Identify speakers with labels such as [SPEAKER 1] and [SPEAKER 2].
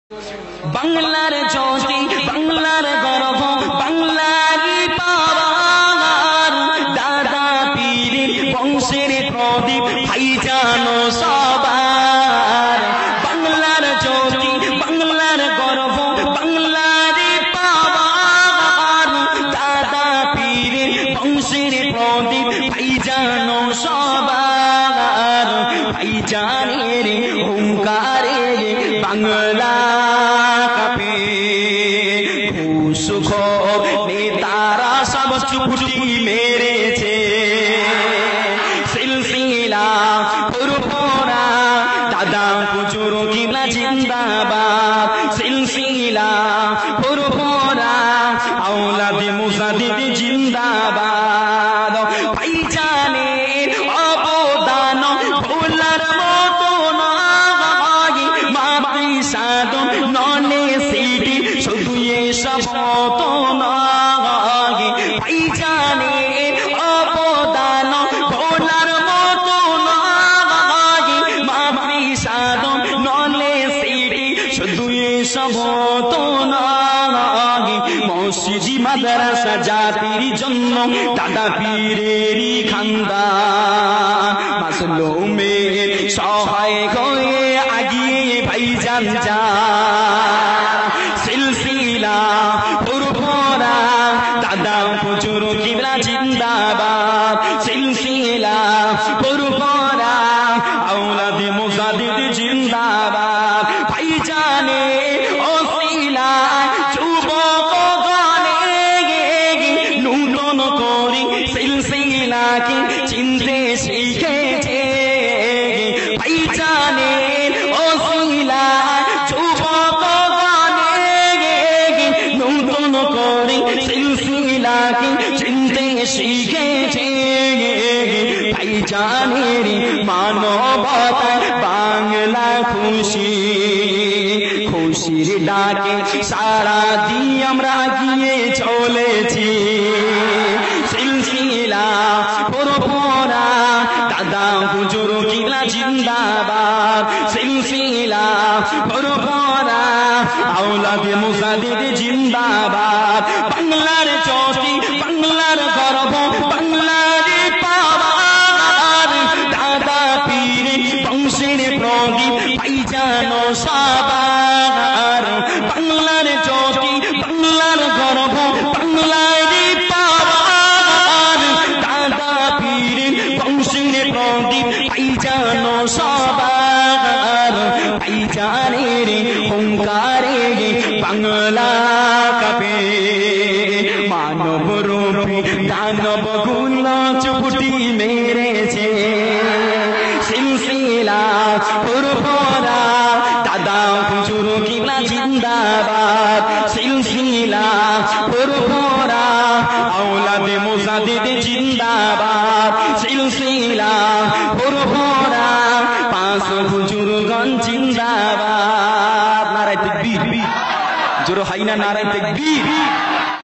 [SPEAKER 1] বাংলার জ্যোতি বাংলার গর্ব বাংলারই পাওয়ার দাদা পীরের বংশের প্রদীপ ভাইজান সবার বাংলার জ্যোতি বাংলার গর্ব বাংলারই পাওয়ার দাদা পীরের বংশের প্রদীপ ভাইজান সবার ভাইজানের হুঙ্কারে বাংলা নেতারা সব চুপটি মেরেছে সিলসিলা পুরপুরা দাদা হুজুর কিবলা জিন্দাবাদ সিলসিলা পুরপুরা আওলাদে মুসাদ্দিদ জিন্দাবাদ ভাইজানের অবদান ভোলার মতো নয় মাটি সাধন ননে সিটি শুধু এসব মতো নয় ভাইজানের অবদান ভোলার মতো নয় মাটি সাধন ননে সিটি শুধু এসব মতো নয় মসজিদ মাদ্রাসা জাতির জন্য দাদা পীরেরই খানদান মাসলুমের সহায় হয়ে আগিয়ে ভাইজান যায় সিলসিলা পুরপুরা দাদা হুজুর কিবলা জিন্দাবাদ সিলসিলা পুরপুরা আওলাদে মুসাদ্দিদ জিন্দাবাদ ভাইজানের ওসিলা নূতন করে সিলসিলাকে চিনতে শিখেছে ভাইজানের ওসিলা নূতন করে সিলসিলাকে চিনতে শিখেছে ভাইজানের মানবতা বাংলা খুশি খুশির ডাকে সারা দিয়ে আমরা গিয়ে চলেছি সিলসিলা পুরপুরা দাদা হুজুর কিবলা জিন্দাবাদ সিলসিলা পুরপুরা আওলাদে মুসাদ্দিদ জিন্দাবাদ বাংলার জ্যোতি বাংলার গর্ব বাংলারই পাওয়ার দাদা পীরের বংশের প্রদীপ ভাইজান সবার বাংলার জ্যোতি বাংলার গর্ব বাংলারই পাওয়ার দাদা পীরের বংশের প্রদীপ ভাইজান সবার ভাইজানের হুঙ্কারে বাংলা কাঁপে মানব রূপী দানব গুলো চুপটি মেরেছে সিলসিলা পুরপুরা দাদা হুজুর কিবলা জিন্দাবাদ সিলসিলা পুরপুরা আওলাদে মুসাদ্দিদ জিন্দাবাদ সিলসিলা পুরপুরা পাঁচ হুজুরগণ জিন্দাবাদ নারায়ে তাকবীর জোরে হয় না নারায়ে তাকবীর